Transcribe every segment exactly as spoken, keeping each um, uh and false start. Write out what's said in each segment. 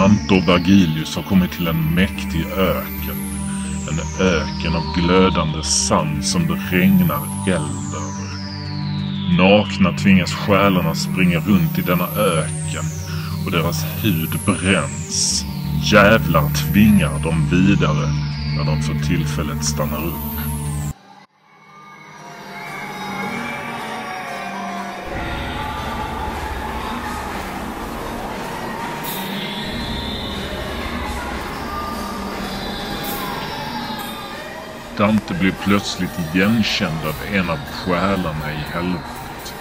Dante och Vergilius har kommit till en mäktig öken. En öken av glödande sand som det regnar eld över. Nakna tvingas själarna springa runt i denna öken och deras hud bränns. Jävlar tvingar dem vidare när de för tillfället stannar upp. Dante blir plötsligt igenkänd av en av själarna i helvetet.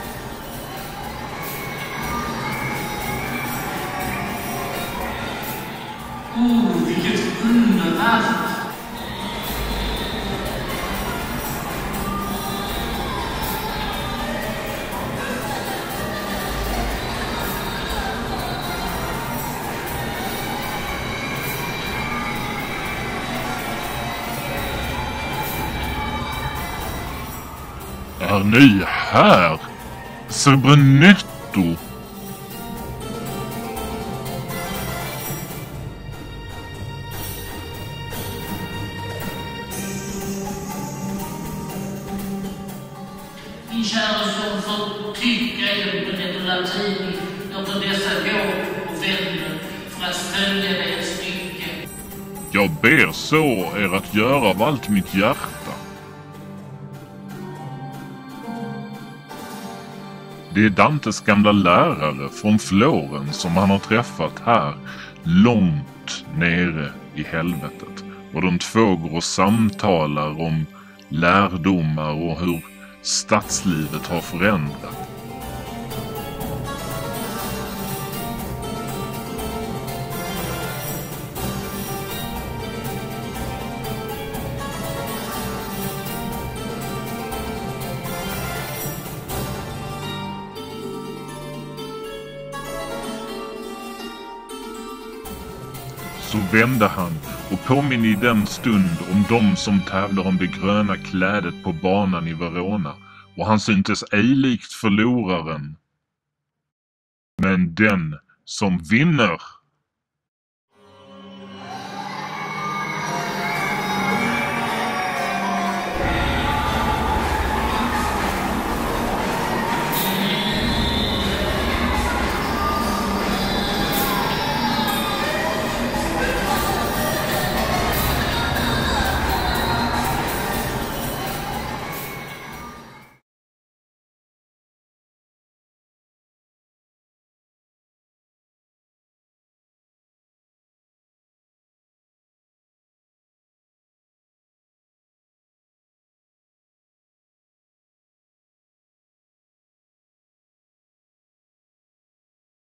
Oh, vilket underverk! Är ni här? Cerbernetto? Min kära son får tycka er på det latin över dessa går och vänder för att följa det ett stycke. Jag ber så er att göra av allt mitt hjärta. Det är Dantes gamla lärare från Florens som han har träffat här, långt nere i helvetet. Och de två går och samtalar om lärdomar och hur stadslivet har förändrat. Så vände han och påminner i den stund om de som tävlar om det gröna klädet på banan i Verona, och han syntes ej likt förloraren, men den som vinner.